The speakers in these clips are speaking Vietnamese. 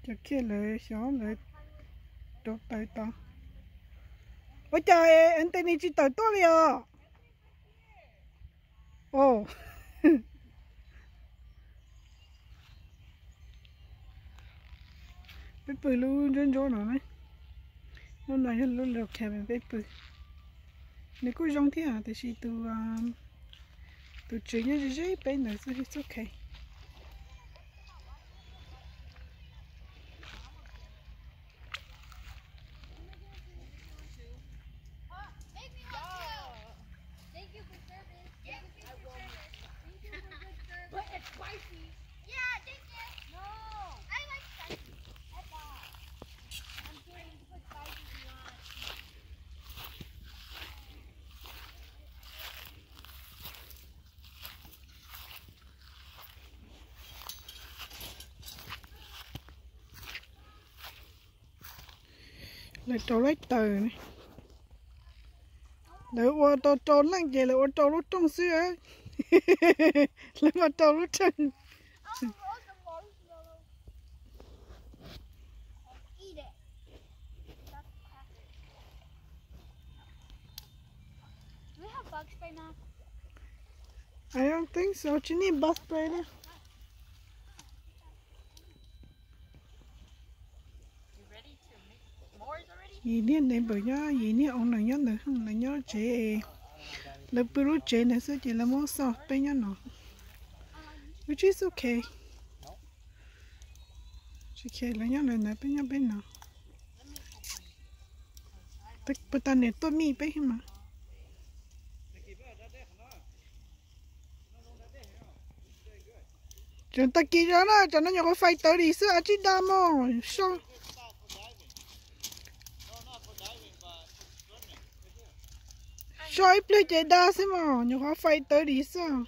cho kia lại xó lại đốt tay to ôi trời anh tên này chỉ tới to đi à ồ bé bự luôn trên chỗ nào này nó này hết luôn được kẹp bé bự nếu có giống thế à thì chỉ từ chuyện như thế bé nữa thì it's okay. Lại trâu lấy tờ này để ô tô trốn lăng gì là ô tô lúc trong xưa ấy lấy mà trâu lúc chân I don't think so. You need bus spray there. Gì nè này bởi nhá gì nè ông này nhá nữa không là nhá chế là bự lúc chế này sẽ chỉ là món sọ bên nhá nó which is okay chỉ kể là nhá này bên nó tất ta này tôi mi bên mà chúng ta kia ra đó cho nó nhỏ có phải tới đi xưa chỉ đam mò sao Rồi plei chạy đa xem mà nhỏ có phải tới đi sao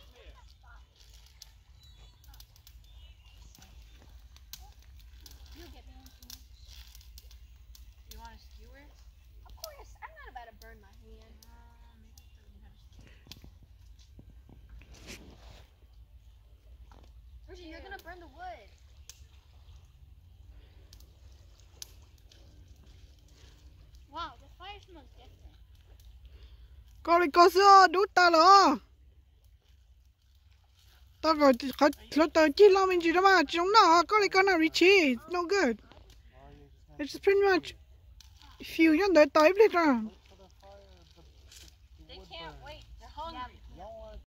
You're gonna burn the wood. Wow, the fire smells different. Có sữa đủ ta rồi. Ta gọi lúc ta chỉ lo mình chỉ đó mà chúng nó có nào Richie, it's no good. It's pretty much few nhân đợi tới biết rồi.